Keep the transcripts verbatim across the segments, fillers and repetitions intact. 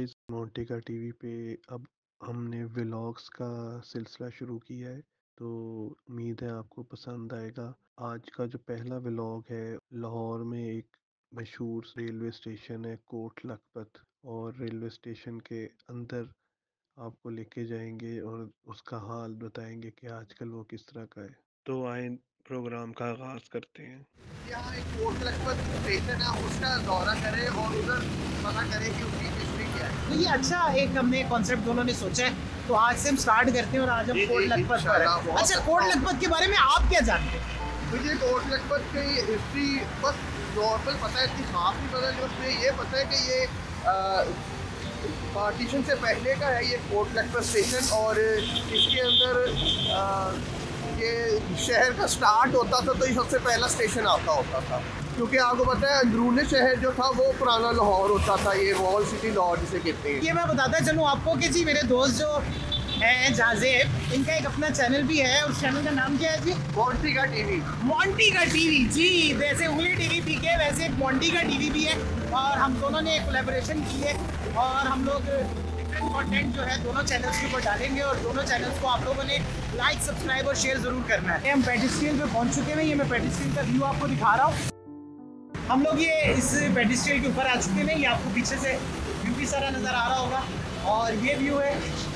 Guys, मोंटेका TV पे अब हमने व्लॉग्स का सिलसिला शुरू किया है, तो उम्मीद है आपको पसंद आएगा। आज का जो पहला व्लॉग है, लाहौर में एक मशहूर रेलवे स्टेशन है कोट लखपत, और रेलवे स्टेशन के अंदर आपको लेके जाएंगे और उसका हाल बताएंगे कि आजकल वो किस तरह का है। तो आए प्रोग्राम का आगाज करते हैं। यहाँ एक कोट लखपत स्टेशन है, उसका दौरा करें और उधर पता करें कि उसकी हिस्ट्री क्या है। तो ये अच्छा एक हमने कॉन्सेप्ट दोनों ने सोचा है, तो आज से हम स्टार्ट करते हैं और आज हम कोट लखपत पर हैं। अच्छा, कोट लखपत के बारे में आप क्या जानते हैं? मुझे कोट लखपत की हिस्ट्री बस नॉर्मल पता है, इतनी खास नहीं पता है। उसमें ये पता है कि ये पार्टीशन से पहले का है ये कोट लखपत स्टेशन, और इसके अंदर आ, ये शहर का स्टार्ट होता था तो ये सबसे पहला स्टेशन आता होता था, क्योंकि आपको पता है अंदरूनी शहर जो था वो पुराना लाहौर होता था, ये वॉल सिटी लाहौर जिसे कहते हैं। ये मैं बताता चलूँ आपको कि जी मेरे दोस्त जो हैं जाजेब, इनका एक अपना चैनल भी है, उस चैनल का नाम क्या है जी? मोंटेका टीवी। मोंटेका टीवी जी, जैसे उंगली टीवी पी के वैसे मोंटेका टीवी भी है, और हम दोनों ने कोलैबोरेशन की है और हम लोग डिफरेंट कंटेंट जो है दोनों चैनल्स के ऊपर डालेंगे, और दोनों चैनल्स को आप लोगों ने लाइक, सब्सक्राइब और शेयर ज़रूर करना है। हम पेडिस्ट्रियल पे पहुंच चुके हैं, ये मैं पेडिस्ट्रियल का व्यू आपको दिखा रहा हूँ। हम लोग ये इस पेडिस्ट्रियल के ऊपर आ चुके हैं, ये आपको पीछे से व्यू भी सारा नज़र आ रहा होगा, और ये व्यू है।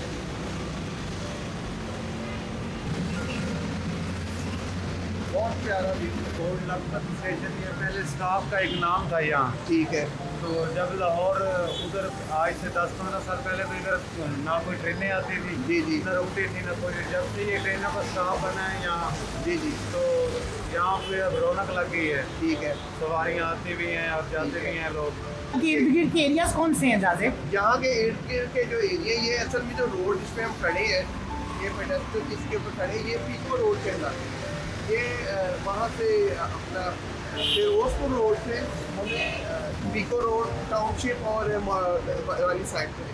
बहुत प्यारा व्यू। कोट लखपत स्टेशन ये पहले स्टाफ का एक नाम था यहाँ। ठीक है। तो जब लाहौर उधर आज से दस पंद्रह साल पहले तो इधर ना कोई ट्रेनें आती थी, जी जी, ना रुकती थी ना कोई। जब से ये ट्रेनों का स्टाफ बना है यहाँ, जी जी, तो यहाँ पे अब रौनक लग गई है। ठीक है। सवारियाँ आती भी हैं और जाते भी हैं लोग। इर्द गिर्द के एरियाज कौन से हैं जाजे? यहाँ के इर्द गिर्द के जो एरिया, ये असल में जो रोड जिस पे हम खड़े हैं, ये पेडेस्ट्रियल जिसके ऊपर खड़े हैं, ये पीको रोड कहलाते हैं। ये वहाँ से अपना फिरोजपुर रोड से हमें पीको रोड टाउनशिप और वाली साइड पे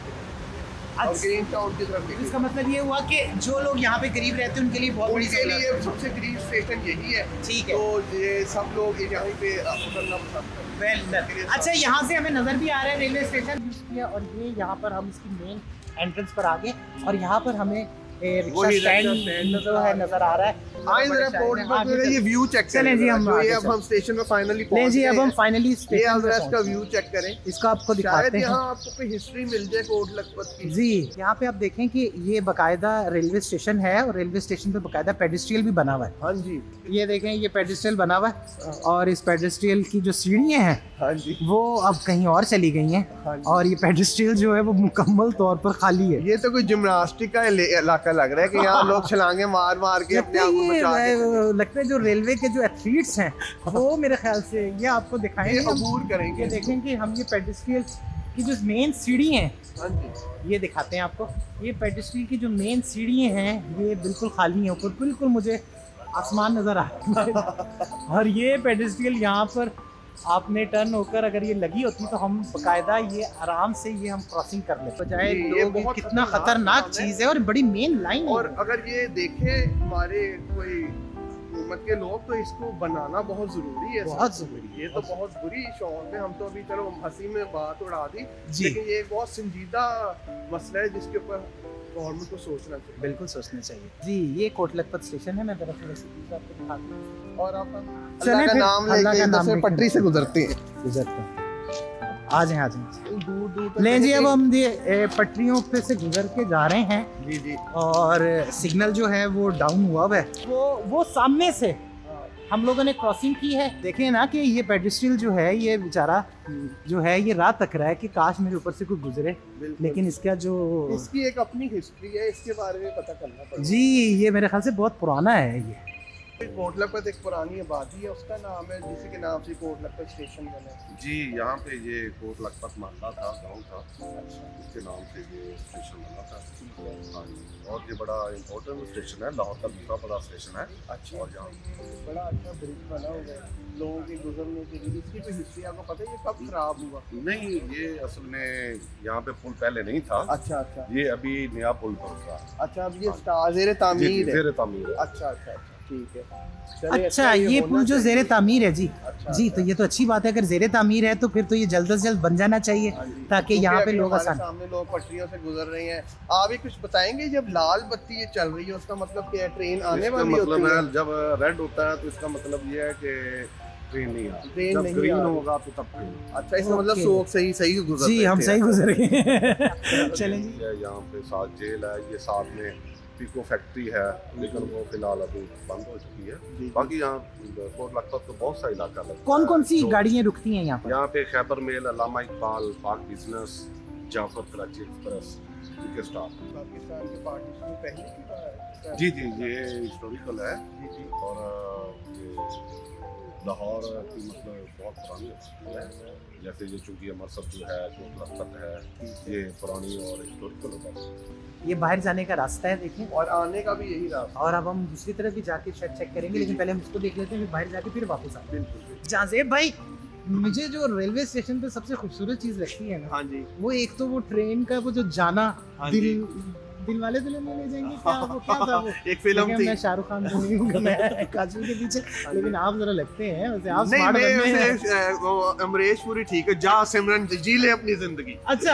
और ग्रीन टाउन की तरफ। इसका मतलब ये हुआ कि जो लोग यहाँ पे करीब रहते हैं उनके लिए बहुत बड़ी उनके लिए सबसे करीब स्टेशन यही है। ठीक है, तो ये सब लोग यहाँ पे उतरना पसंद करते हैं। अच्छा, यहाँ से हमें नज़र भी आ रहा है रेलवे स्टेशन यूज़ किया, और ये यहाँ पर हम इसकी मेन एंट्रेंस पर आ गए, और यहाँ पर हमें रिक्शा स्टैंड जो है नज़र आ रहा है। आए जरा कोट पर ये व्यू चेक करें। चलें जी, हम ये अब हम स्टेशन में फाइनली ले जी, अब हम फाइनली ये अब इसका व्यू चेक करें, इसका आपको दिखाते हैं। यहाँ आपको कोई हिस्ट्री मिल जाए कोट लखपत की। जी, यहाँ पे आप देखें कि ये बकायदा रेलवे स्टेशन है, और रेलवे स्टेशन पे बकायदा पेडिस्ट्रियल भी बना हुआ है। हाँ जी, ये देखें, ये पेडिस्ट्रियल बना हुआ है, और इस पेडिस्ट्रियल की जो सीढ़ियाँ हैं, हाँ जी, वो अब कहीं और चली गई हैं, हाँ जी। और ये पेडिस्ट्रियल जो है वो मुकम्मल तौर पर खाली है। ये तो कोई जिम्नास्टिक का इलाका लग रहा है कि यहाँ लोग छलांगे मार मार के अपने आप को बचा के। लगता है जो रेलवे के जो एथलीट्स हैं वो मेरे ख्याल से ये आपको दिखाएंगे, ये अबूर करेंगे। ये देखेंगे हम, ये पेडिस्ट्रियल की जो मेन सीढ़ी हैं, हाँ जी, ये दिखाते हैं आपको। ये पेडिस्ट्रियल की जो मेन सीढ़ी हैं ये बिल्कुल खाली हैं, ऊपर बिल्कुल मुझे आसमान नज़र आ रहा है। और ये पेडिस्ट्रियल यहाँ पर आपने टर्न होकर अगर ये लगी होती तो हम बकायदा ये आराम से ये हम क्रॉसिंग कर लेते, बजाय लोग, कितना खतरनाक चीज़ है, और बड़ी मेन लाइन है। और अगर ये देखें हमारे कोई हुकूमत के लोग, तो इसको बनाना बहुत जरूरी है, बहुत जरूरी है। ये तो बहुत बुरी शौक है। हम तो अभी चलो हंसी में बात उड़ा दी, जी, लेकिन ये एक बहुत संजीदा मसला है जिसके ऊपर गवर्नमेंट को सोचना चाहिए। बिल्कुल सोचना चाहिए जी। ये कोट लखपत स्टेशन है, मैं दरअसल चीज़ आपको दिखाता हूँ, और आप चलें अल्लाह का फिर, नाम अल्लाह लेके का नाम इधर से लेके पटरी से गुजरते हैं। गुजरते हैं। आ जाएं, आ जाएं। दूर दूर तक ले जी, अब चलेंगे। हम ये पटरियों पे से गुजर के जा रहे हैं, जी जी, और सिग्नल जो है वो डाउन हुआ हुआ है, वो वो सामने से हम लोगों ने क्रॉसिंग की है। देखें ना कि ये पेडिस्ट्रियल जो है ये बेचारा जो है ये रात तक रहा है कि काश मेरे ऊपर से कोई गुजरे, लेकिन इसका जो इसकी एक अपनी हिस्ट्री है, इसके बारे में पता करना पड़ेगा। जी, ये मेरे ख्याल से बहुत पुराना है। ये कोट लखपत एक पुरानी आबादी है, उसका नाम है जिसी के नाम से कोट लखपत स्टेशन बना है। जी, यहाँ पे ये कोट लखपत मोहल्ला था, गांव था, उसके नाम से ये स्टेशन बना था। हाँ जी, और ये बड़ा इम्पोर्टेंट स्टेशन है, लाहौर का दूसरा बड़ा स्टेशन है। अच्छा, और यहाँ बड़ा अच्छा ब्रिज बना हुआ है लोगों के गुजरने के लिए। इसकी कोई हिस्ट्री आपको पता है, ये कब खराब हुआ? नहीं, ये असल में यहाँ पे पुल पहले नहीं था। अच्छा अच्छा, ये अभी नया पुल बन रहा है। अच्छा, अब ये जेर तामीर है। जेर तामीर है। अच्छा अच्छा अच्छा, ठीक है। अच्छा, ये पुल जो जेर तामीर है जी, अच्छा, जी। तो ये तो अच्छी बात है, अगर ज़ेरे तामीर है तो फिर तो ये जल्द से जल्द बन जाना चाहिए ताकि यहाँ पे लोग आसान। सामने लोग पटरियों से गुजर रहे हैं। आप भी कुछ बताएंगे, जब लाल बत्ती ये चल रही है उसका मतलब क्या है? ट्रेन आने वाली मतलब होती है? है जब रेड होता है तो इसका मतलब ये है कि ट्रेन नहीं आ रही, ट्रेन जब नहीं ग्रीन आ रही। होगा तो तब ट्रेन। अच्छा, इसका मतलब ओके। शौक सही सही गुजर जी, रहे हम थे। सही गुजर गए। चलें जी। ये यहाँ पे साथ जेल है, ये साथ में पीको फैक्ट्री है, लेकिन वो फिलहाल अभी बंद हो चुकी है। बाकी यहाँ कोट लखपत तो बहुत सा इलाका लगता है। कौन कौन सी जो- गाड़ियाँ रुकती हैं यहाँ पर? यहाँ पे Khyber mail, Allama Iqbal, Pak business, Jaffar Karachi express, के स्टाफ। पाकिस्तान के पार्टीशन पहले की बात है? जी जी, ये हिस्टोरिकल है जी जी। और अ, ये लाहौर की मतलब बहुत पुरानी हस्ती है। जैसे ये चूंकि अमरसर जो है, कोट लखपत है, ये पुरानी और हिस्टोरिकल होता है। ये बाहर जाने का रास्ता है, देखें। और आने का भी यही रास्ता। और अब हम दूसरी तरफ भी जाके शायद चेक करेंगे, लेकिन पहले हम उसको देख लेते हैं, फिर बाहर जाके फिर वापस आते हैं। बिल्कुल। जाजेब भाई, मुझे जो रेलवे स्टेशन पे सबसे खूबसूरत चीज लगती है ना, हाँ जी। वो एक तो वो ट्रेन का वो जो जाना, हाँ दिल जी। दिल वाले दुल्हनिया ले जाएंगे, क्या वो क्या था वो? एक फिल्म लेकिन थी। मैं शाहरुख खान को नहीं हूँ, मैं काजल के पीछे, लेकिन आप जरा लगते हैं वैसे, आप नहीं, स्मार्ट मैं बंदे हैं। उसे, अ, वो अमरीश पूरी ठीक है, जा सिमरन जी ले अपनी जिंदगी। अच्छा।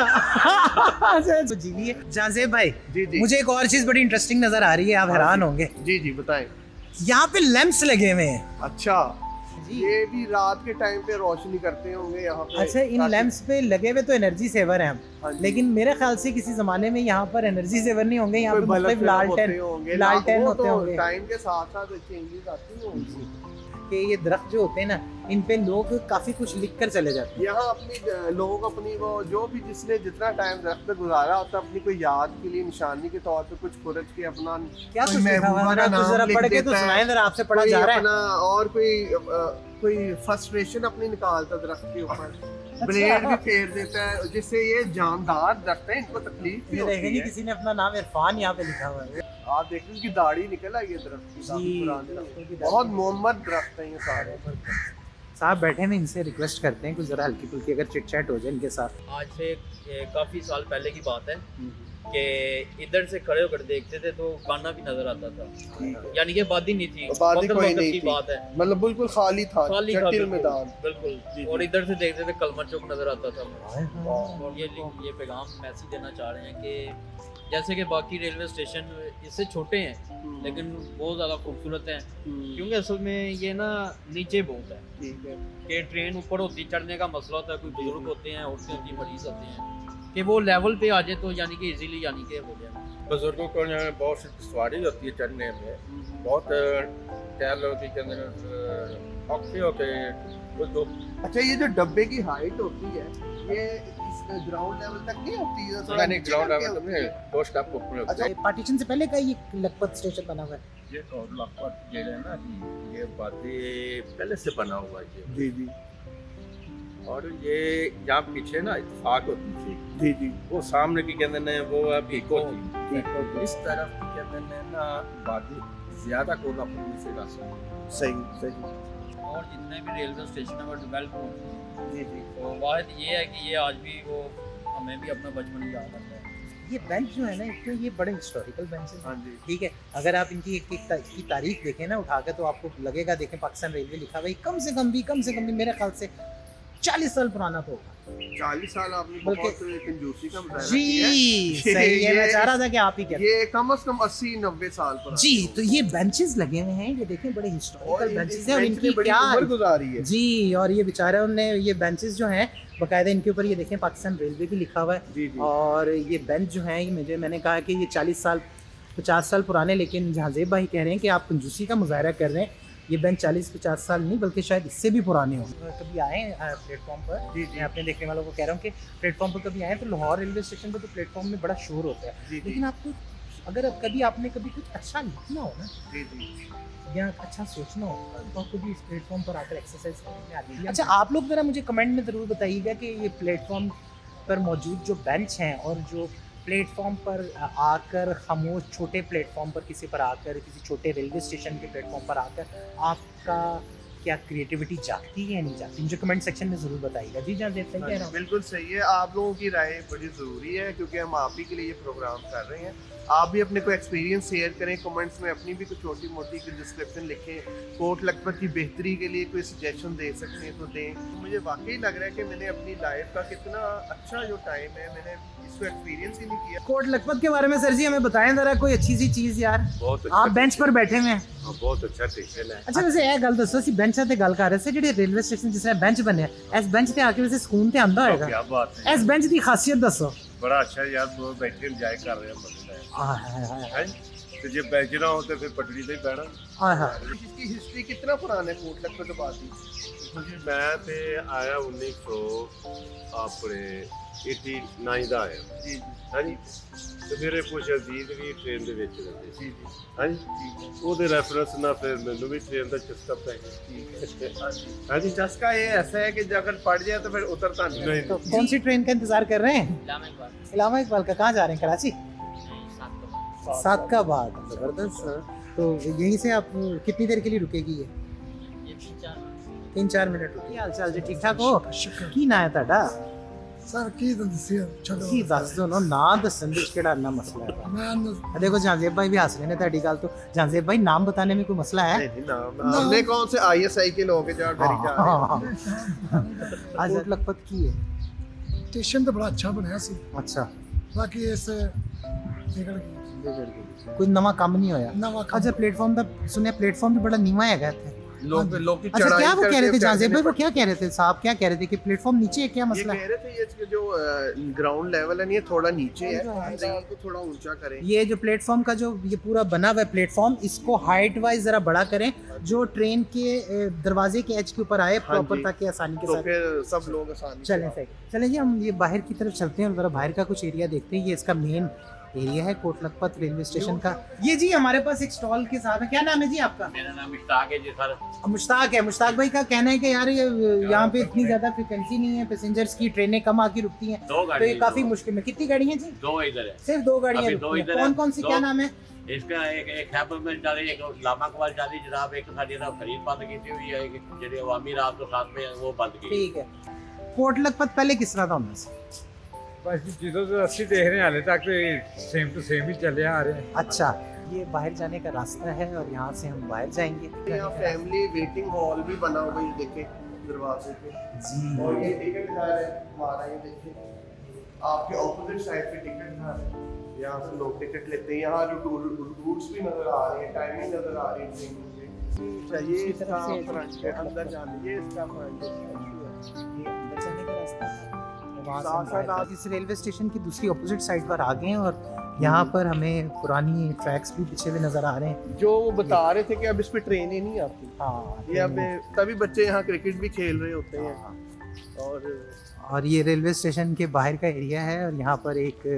अच्छा, तो जी लिए जाजेब भाई, जी जी। मुझे एक और चीज बड़ी इंटरेस्टिंग नजर आ रही है, आप हैरान होंगे। जी जी बताएं। यहाँ पे लैंप्स लगे हुए हैं अच्छा, जी। ये भी रात के टाइम पे रोशनी करते होंगे यहाँ पे। अच्छा, इन ताकि- लैंप्स पे लगे हुए तो एनर्जी सेवर हैं हम, हाँ जी। लेकिन मेरे ख्याल से किसी जमाने में यहाँ पर एनर्जी सेवर नहीं होंगे, यहाँ कोई पे बल्ब मुख्तलिफ वगैरह होते लालटेन होंगे, लालटेन वो होते तो होंगे। टाइम के साथ साथ चेंजेस आती होंगी। कि ये दरख्त जो होते हैं ना, इन पे लोग काफी कुछ लिख कर चले जाते हैं। यहाँ अपनी अ, लोग अपनी वो जो भी जिसने जितना टाइम दरख्त पे गुजारा होता है, अपनी कोई याद के लिए, निशानी के तौर पे कुछ खुरच के अपना क्या कोई कुछ लिखा हुआ है? महबूबा का जरा कुछ नाम जरा लिख पढ़ के तो देता है, सुनाएं, जरा आपसे पढ़ा कोई जा रहा है। अपना और कोई अ, कोई फ्रस्ट्रेशन अपनी निकालता दरख्त के ऊपर, ब्लेड भी फेर देता है, जिससे ये जानदार दरख्त है, इनको तकलीफ भी ये होती देखेंगे है। किसी ने अपना नाम इरफान यहाँ पे लिखा हुआ है। आप देख रहे हैं कि दाढ़ी निकल आई है दरख्त की, काफी जी, पुराने दरख्तों की दरख्त। दाढ़ी। बहुत मोहम्मद दरख्त हैं ये सारे। साहब बैठे हैं, इनसे रिक्वेस्ट करते हैं कुछ जरा हल्की फुल्की अगर चिट चैट हो जाए इनके साथ। आज से ए, काफ़ी साल पहले की बात है कि इधर से खड़े होकर देखते थे तो गाना भी नजर आता था, यानी कि आबादी नहीं थी, आबादी वक्त कोई वक्त नहीं की थी। बात है, मतलब बिल्कुल खाली था, खाली था जटिल बिल्कुल, मैदान। बिल्कुल। और इधर से देखते थे कलमर चौक नजर आता था। और ये ये पैगाम मैसेज देना चाह रहे हैं कि जैसे कि बाकी रेलवे स्टेशन इससे छोटे हैं लेकिन बहुत ज़्यादा खूबसूरत हैं, क्योंकि असल में ये ना नीचे बहुत है ठीक है। कि ट्रेन ऊपर होती, चढ़ने का मसला होता है, कोई बुजुर्ग होते हैं, औरतें होती हैं, मरीज होते हैं, कि वो लेवल पे आ जाए तो यानी कि इजीली यानी कि हो जाए। बुजुर्गों को जो है बहुत सी सवारी होती है चढ़ने में, बहुत कह लो कि के अंदर औखे होते कुछ तो। अच्छा, ये जो डब्बे की हाइट होती है, ये ग्राउंड लेवल तक नहीं होती है? थोड़ा नहीं नीचे ग्राउंड करके लेवल होती में है? दो स्टेप ऊपर होते हैं। पार्टीशन से पहले का ये लखपत स्टेशन बना हुआ है। ये तो लखपत जो है ना जी, ये बातें पहले से बना हुआ है ये। जी जी और ये यहाँ पीछे ना इत्तेफाक होती थी, जी जी। वो सामने की कहते हैं वो अभी को थी, इस तरफ की कहते हैं ना बातें ज्यादा कोलापुर से रास्ता। सही सही। और जितने भी रेलवे स्टेशन है वो डेवलप हो चुके हैं। जी जी। तो वाद ये है कि ये आज भी वो हमें भी अपना बचपन याद आता है। ये बेंच जो है ना, एक तो ये बड़े हिस्टोरिकल बेंच है। हाँ जी। ठीक है, अगर आप इनकी एक एक ता, की तारीख देखें ना उठाकर, तो आपको लगेगा, देखें पाकिस्तान रेलवे लिखा हुआ है, कम से कम भी कम से कम भी मेरे ख्याल से चालीस साल पुराना तो होगा। चालीस साल आपने बल्कि- बहुत कंजूसी का मुजाहरा जी किया है। सही है, मैं ये- चाह रहा था कि आप ही कहते। ये कम से कम अस्सी नब्बे साल पुराने जी, होंगे। तो ये बेंचेस लगे हुए हैं, ये देखें बड़े और हिस्टोरिकल इन- बेंचेस इस हैं, और बेंच इनकी ने बड़ी क्या उम्र गुजारी है। जी, और ये बेचारे ने ये बेंचेस जो हैं बाकायदा इनके ऊपर ये देखें पाकिस्तान रेलवे भी लिखा हुआ है। जी जी। और ये बेंच जो है, ये मुझे मैंने कहा कि ये चालीस साल पचास साल पुराने, लेकिन जहाजेब भाई कह रहे हैं कि आप कंजूसी का मुजाहरा कर रहे हैं। ये बेंच चालीस पचास साल नहीं बल्कि शायद इससे भी पुराने हों। कभी आए प्लेटफॉर्म पर? जी मैं अपने देखने वालों को कह रहा हूँ कि प्लेटफॉर्म पर कभी आए तो लाहौर रेलवे स्टेशन पर तो प्लेटफॉर्म में बड़ा शोर होता है, जी जी। लेकिन आपको अगर अब कभी आपने कभी कुछ अच्छा लिखना हो ना जी जी। या अच्छा सोचना हो तो आपको भी इस प्लेटफॉर्म पर आकर एक्सरसाइज करने में आती है। अच्छा, आप लोग ज़रा मुझे कमेंट में ज़रूर बताइएगा कि ये प्लेटफॉर्म पर मौजूद जो बेंच हैं और जो प्लेटफॉर्म पर आकर खामोश, छोटे प्लेटफॉर्म पर किसी पर आकर, किसी छोटे रेलवे स्टेशन के प्लेटफॉर्म पर आकर आपका क्या क्रिएटिविटी जागती है या नहीं जागती, मुझे कमेंट सेक्शन में ज़रूर बताइएगा। जी जहाँ देख सही कह रहा हूँ। बिल्कुल सही है, आप लोगों की राय बड़ी ज़रूरी है, क्योंकि हम आप ही के लिए ये प्रोग्राम कर रहे हैं। आप भी अपने को एक्सपीरियंस शेयर करें, कमेंट्स में अपनी भी कुछ छोटी मोटी डिस्क्रिप्शन लिखें, कोट लखपत की बेहतरी के लिए कोई सजेशन दे सकते हैं तो दें। तो मुझे वाकई लग रहा है कि मैंने अपनी लाइफ का कितना अच्छा जो टाइम है मैंने इसको एक्सपीरियंस ही नहीं किया। कोट लखपत के बारे में सर जी हमें बताएं जरा कोई अच्छी सी चीज़ यार। बहुत आप बेंच पर बैठे हुए हैं। हाँ, बहुत अच्छा स्टेशन है। अच्छा वैसे ਇਹ ਗੱਲ ਦੱਸੋ ਅਸੀਂ ਬੈਂਚਾਂ ਤੇ ਗੱਲ ਕਰ ਰਹੇ ਸੀ ਜਿਹੜੇ ਰੇਲਵੇ ਸਟੇਸ਼ਨ ਜਿਸ ਤਰ੍ਹਾਂ ਬੈਂਚ ਬਣਿਆ ਇਸ ਬੈਂਚ ਤੇ ਆ ਕੇ ਵੈਸੇ ਸਕੂਨ ਤੇ ਆਂਦਾ ਹੋਏਗਾ। क्या बात है, ਇਸ ਬੈਂਚ ਦੀ ਖਾਸੀਅਤ ਦੱਸੋ। बड़ा अच्छा यार, वो बैठे इंजॉय कर रहे हैं मजे में। हाय हाय हाय हैं? तो जब बैठ ना हो तो फिर पटड़ी से ही बैठना। हाय हाय। इसकी हिस्ट्री कितना पुराना है कोट लखपत आबादी? देखो जी, मैं ते आया उन्नीस सौ अपने एटी नाइन का आया। जी हाँ जी, तो मेरे कुछ अजीज भी ट्रेन ਦੇ ਵਿੱਚ ਰਹਿੰਦੇ ਸੀ। हाँ जी, ਉਹਦੇ ਰੈਫਰੈਂਸ ਨਾਲ ਫਿਰ ਮੈਨੂੰ ਵੀ ट्रेन ਦਾ ਚਸਕਾ ਪੈ ਗਿਆ। हाँ जी, चस्का ये ऐसा है कि अगर पड़ जाए तो फिर उतरता नहीं। नहीं तो कौन सी ट्रेन का इंतजार कर रहे हैं? इलामा इकबाल का। कहाँ जा रहे हैं? कराची। सादकाबाद। जबरदस्त। तो यहीं से आप कितनी देर के लिए रुकेगी ये? तीन चार मिनट रुकी। हाल चाल जी ठीक ठाक हो? की ना है ਤੁਹਾਡਾ? सर की दसी छोड़ो ਕੀ ਦੱਸ ਦੋ ਨਾ ਨਾ ਦੱਸਣ ਦੇ ਕਿਹੜਾ ਨਾ ਮਸਲਾ ਹੈ। मैं देखो जाजेब भाई भी हंस रहे हैं ਤੁਹਾਡੀ ਗੱਲ ਤੋਂ। जाजेब भाई नाम बताने में कोई मसला है? नहीं नहीं नाम हमने कौन से आईएसआई के लोग हैं जो डरी जा रहे हैं। आज लखपत की है। स्टेशन तो बड़ा अच्छा बनया सी, अच्छा बाकी इस निकल गई कोई नवा काम नहीं होया। नवा अच्छा प्लेटफॉर्म दा सुने प्लेटफॉर्म भी बड़ा नीवा है इत्थे। लोग लोग की अच्छा क्या वो कह रहे थे जाजेब भाई, वो क्या कह रहे थे साहब, क्या कह रहे थे कि प्लेटफॉर्म नीचे है, क्या ये मसला कह है? रहे थे ये इसके जो ग्राउंड लेवल है ये थोड़ा नीचे है, इसको थोड़ा ऊंचा करें। ये जो प्लेटफॉर्म का जो ये पूरा बना हुआ है प्लेटफॉर्म, इसको हाइट वाइज जरा बड़ा करें जो ट्रेन के ए, दरवाजे के एज के ऊपर आए हाँ प्रॉपर, जी। ताकि आसानी के तो साथ फिर सब लोग आसानी से चलें। सही चलें जी, हम ये बाहर की तरफ चलते हैं और जरा बाहर का कुछ एरिया देखते हैं। ये इसका मेन एरिया है कोट लखपत रेलवे स्टेशन का। ये जी हमारे पास एक स्टॉल के साथ है। क्या नाम है जी आपका? मेरा नाम मुश्ताक है जी सर। मुश्ताक है। मुश्ताक भाई का कहना है कि यार ये यहाँ पे इतनी ज्यादा फ्रिक्वेंसी नहीं है, पैसेंजर्स की ट्रेनें कम आके रुकती हैं, दो तो गाड़ी ये काफी मुश्किल में। कितनी गाड़ी हैं जी? दो इधर है, सिर्फ दो गाड़ियाँ अभी दो रुकती हैं। इधर कौन है, कौन सी? दो। क्या नाम है? इसका एक एक खैबर में जा रही है, एक लामा कवाल जा रही है जनाब, एक साड़ी ना खरीद बंद की हुई है, एक ਜਿਹੜੀ अवामी रात को साथ में वो बंद की। ठीक है। कोट लखपत पहले किस तरह था उनमें से? बस चीज़ों से अस्सी देख रहे हैं हाले तक सेम टू सेम ही चले आ रहे हैं। अच्छा, ये बाहर जाने का रास्ता है और यहाँ से हम बाहर जाएंगे। यहाँ फैमिली वेटिंग हॉल भी बना हुआ है, ये देखें दरवाजे पे जी। और ये टिकट घर है हमारा, ये देखें आपके ऑपोजिट साइड पे टिकट घर है, यहाँ से लोग टिकट लेते हैं। यहाँ जो रूट्स भी नजर आ रहे हैं, टाइमिंग नजर आ रही है ट्रेन की। ये इसका फ्रंट है, अंदर जाने ये इसका फ्रंट है, ये अंदर जाने का रास्ता है। वहाँ से साथ हम साथ बाहर- आप- इस रेलवे स्टेशन की दूसरी अपोजिट साइड पर आ गए हैं और यहाँ पर हमें पुरानी ट्रैक्स भी पीछे हुए नजर आ रहे हैं। जो वो बता रहे थे कि अब इस पे ट्रेनें नहीं आती, हाँ, ये अब तभी बच्चे यहाँ क्रिकेट भी खेल रहे होते हैं। हाँ। और और ये रेलवे स्टेशन के बाहर का एरिया है और यहाँ पर एक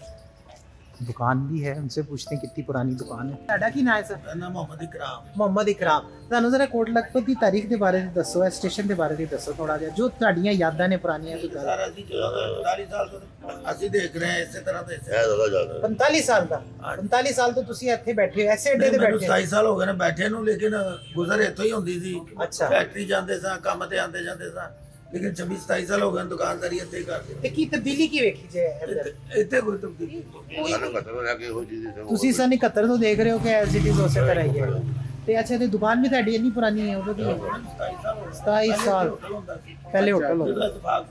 दुकान भी है, उनसे पूछते हैं कितनी पुरानी दुकान है। ਤੁਹਾਡਾ ਕੀ ਨਾਮ ਹੈ ਸਰ? नाम मोहम्मद इकराम। ਮੁਹੰਮਦ ਇਕਰਾਮ। ਤੁਹਾਨੂੰ ਜ਼ਰਾ ਕੋਟ ਲਖਪਤ ਦੀ ਤਾਰੀਖ ਦੇ ਬਾਰੇ ਵਿੱਚ ਦੱਸੋ, ਇਸ ਸਟੇਸ਼ਨ ਦੇ ਬਾਰੇ ਵਿੱਚ ਦੱਸੋ ਥੋੜਾ ਜਿਹਾ, ਜੋ ਤੁਹਾਡੀਆਂ ਯਾਦਾਂ ਨੇ ਪੁਰਾਣੀਆਂ ਕੋਈ ਗੱਲ। सारा जी जो पैंतालीस साल ਤੋਂ ਅਸੀਂ ਦੇਖ ਰਹੇ ਹਾਂ ਇਸੇ ਤਰ੍ਹਾਂ ਦੇ ਇਸੇ पैंतालीस साल ਦਾ पैंतालीस साल ਤੋਂ ਤੁਸੀਂ ਇੱਥੇ ਬੈਠੇ ਹੋ, ਐਸੇ ਅੱਡੇ ਤੇ ਮੈਨੂੰ ਬੈਠੇ ਹੋ? ਸਤਾਈ ਸਾਲ ਹੋ ਗਏ ਨੇ ਬੈਠੇ ਨੂੰ, ਲੇਕਿਨ ਗੁਜ਼ਰ ਇੱਥੋਂ ਹੀ ਹੁੰਦੀ ਸੀ। ਅੱਛਾ। ਫੈਕਟਰੀ ਜਾਂਦੇ ਸਾਂ, ਕੰਮ ਤੇ ਆਉਂਦੇ ਜਾਂਦੇ ਸਾਂ, ਲੇਕਿਨ ਛੱਬੀ ਸਤਾਈ ਸਾਲ ਹੋ ਗਏ ਨੇ ਦੁਕਾਨਦਾਰੀ ਇੱਥੇ ਹੀ ਕਰਦੇ। ਤੇ ਕੀ ਤਬਦੀਲੀ ਕੀ ਵੇਖੀ ਜੇ ਇੱਧਰ? ਇੱਥੇ- ਇੱਥੇ ਕੋਈ ਤਬਦੀਲੀ ਤੁਸੀਂ ਸਨ ਇਕਹੱਤਰ ਤੋਂ ਦੇਖ ਰਹੇ ਹੋ ਕਿ ਐਜ਼ ਇਟ ਇਜ਼ ਉਸੇ ਤਰ੍ਹਾਂ ਹੀ ਹੈ। ਤੇ ਅੱਛਾ, ਤੇ ਦੁਕਾਨ ਵੀ ਤੁਹਾਡੀ ਇੰਨੀ ਪੁਰਾਣੀ ਹੈ? ਉਦੋਂ ਦੀ ਸਤਾਈ ਸਾਲ ਪਹਿਲੇ ਹੋਟਲ ਹੋ।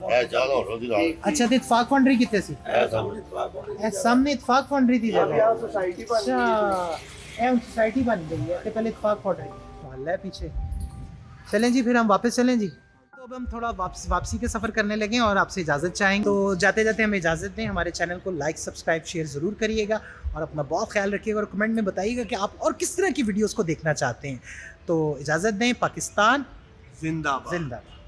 ਅੱਛਾ, ਤੇ ਇਤਫਾਕ ਫਾਊਂਡਰੀ ਕਿੱਥੇ ਸੀ? ਇਹ ਸਾਹਮਣੇ ਇਤਫਾਕ ਫਾਊਂਡਰੀ ਦੀ ਜਗ੍ਹਾ यहाँ है। सोसाइटी बन अच्छा, गई है। ये सोसाइटी बन गई है कि पहले इतफाक फॉर्डरी मोहल्ला है पीछे। चलें जी, फिर हम वापस चलें जी। तो अब हम थोड़ा वापस वापसी के सफ़र करने लगे हैं और आपसे इजाज़त चाहेंगे। तो जाते जाते हमें इजाज़त दें। हमारे चैनल को लाइक सब्सक्राइब शेयर ज़रूर करिएगा और अपना बहुत ख्याल रखिएगा और कमेंट में बताइएगा कि आप और किस तरह की वीडियोज़ को देखना चाहते हैं। तो इजाज़त दें। पाकिस्तान जिंदाबाद। जिंदाबाद।